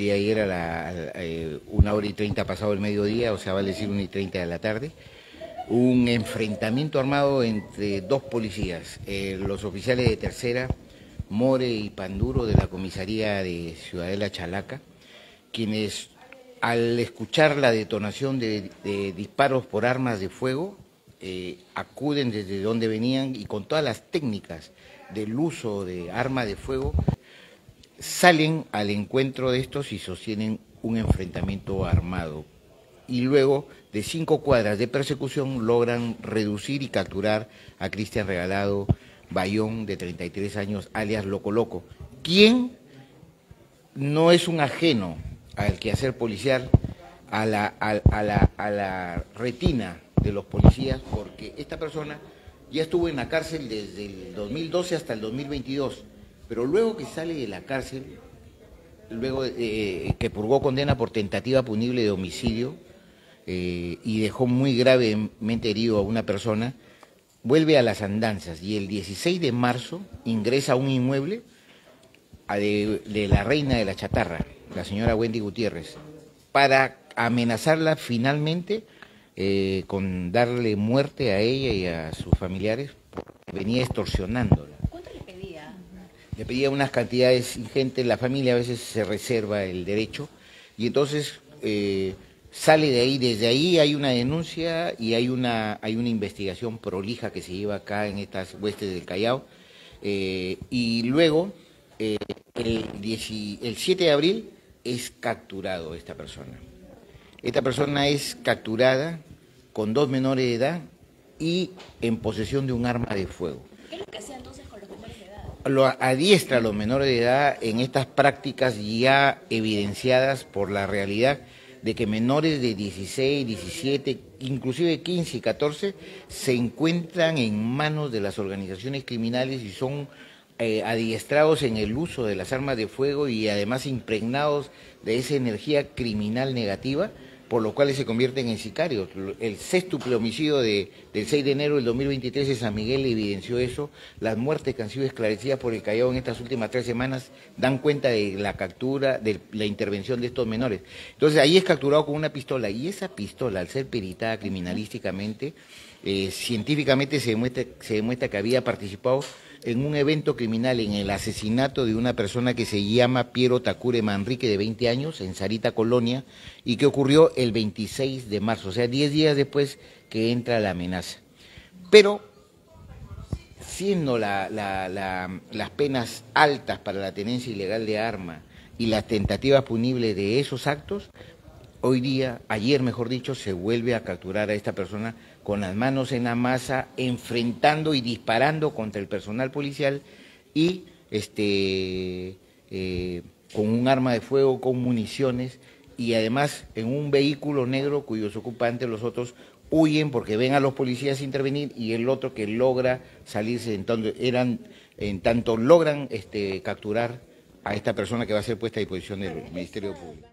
de ayer a 1:30 pasado el mediodía, o sea, vale decir 1:30 de la tarde, un enfrentamiento armado entre dos policías, los oficiales de tercera, More y Panduro, de la comisaría de Ciudadela Chalaca, quienes al escuchar la detonación de disparos por armas de fuego, acuden desde donde venían y con todas las técnicas del uso de arma de fuego, salen al encuentro de estos y sostienen un enfrentamiento armado. Y luego, de 5 cuadras de persecución, logran reducir y capturar a Cristian Regalado Bayón, de 33 años, alias Loco Loco, quien no es un ajeno al quehacer policial, a la retina de los policías, porque esta persona ya estuvo en la cárcel desde el 2012 hasta el 2022, pero luego que sale de la cárcel, luego que purgó condena por tentativa punible de homicidio y dejó muy gravemente herido a una persona, vuelve a las andanzas y el 16 de marzo ingresa a un inmueble de la reina de la chatarra, la señora Wendy Gutiérrez, para amenazarla finalmente con darle muerte a ella y a sus familiares, porque venía extorsionándola. ¿Cuánto le pedía? Le pedía unas cantidades ingentes, la familia a veces se reserva el derecho, y entonces sale de ahí, desde ahí hay una denuncia y hay una investigación prolija que se lleva acá en estas huestes del Callao, y luego el 7 de abril es capturado esta persona. Esta persona es capturada con 2 menores de edad y en posesión de un arma de fuego. ¿Qué es lo que hacía entonces con los menores de edad? Lo adiestra a los menores de edad en estas prácticas ya evidenciadas por la realidad de que menores de 16, 17, inclusive 15 y 14 se encuentran en manos de las organizaciones criminales y son adiestrados en el uso de las armas de fuego y además impregnados de esa energía criminal negativa, por lo cual se convierten en sicarios. El sextuple homicidio del 6 de enero del 2023 en San Miguel evidenció eso. Las muertes que han sido esclarecidas por el Callao en estas últimas 3 semanas dan cuenta de la captura, de la intervención de estos menores. Entonces ahí es capturado con una pistola, y esa pistola, al ser peritada criminalísticamente, científicamente se demuestra que había participado en un evento criminal, en el asesinato de una persona que se llama Piero Takure Manrique, de 20 años, en Sarita, Colonia, y que ocurrió el 26 de marzo, o sea, 10 días después que entra la amenaza. Pero, siendo las penas altas para la tenencia ilegal de arma y las tentativas punibles de esos actos, hoy día, ayer mejor dicho, se vuelve a capturar a esta persona con las manos en la masa, enfrentando y disparando contra el personal policial y con un arma de fuego, con municiones, y además en un vehículo negro cuyos ocupantes, los otros, huyen porque ven a los policías intervenir, y el otro que logra salirse, en tanto logran capturar a esta persona que va a ser puesta a disposición del Ministerio Público.